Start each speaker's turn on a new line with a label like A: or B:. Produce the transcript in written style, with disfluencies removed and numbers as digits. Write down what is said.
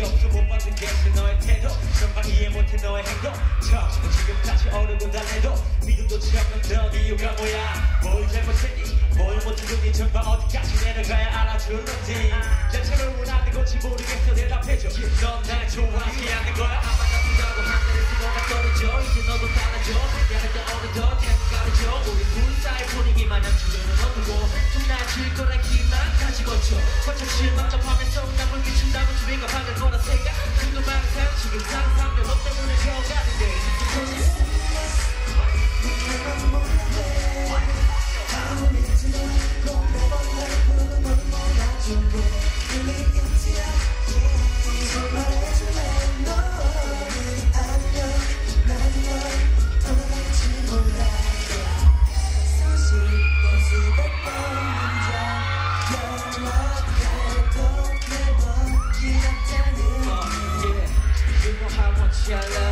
A: 없어 못 받는 게 너의 태도 정말 이해 못해 너의 행동 처음부터 지금까지 오르고 달래도 믿음도 채없는 넌 이유가 뭐야 뭘 잘못했니 뭘 못했니 정말 어디까지 내려가야 알아주는지 대체로 원하는 건지 모르겠어 대답해줘 넌 날 좋아하지 않는 거야 아마 나쁘다고 하늘에서 뭐가 떨어져 이제 너도 달라져 내가 더 어느덧 계속 가르쳐 우리 둘 사이 분위기 마냥 주변은 어두고 좀 나아질 거란 기만 가지고 쳐 거쳐 실망접하면서 남을 비춘다고 주위가 박을 거라 생각 그도 많은 상식이 상상력 너 때문에 겨가는데 I love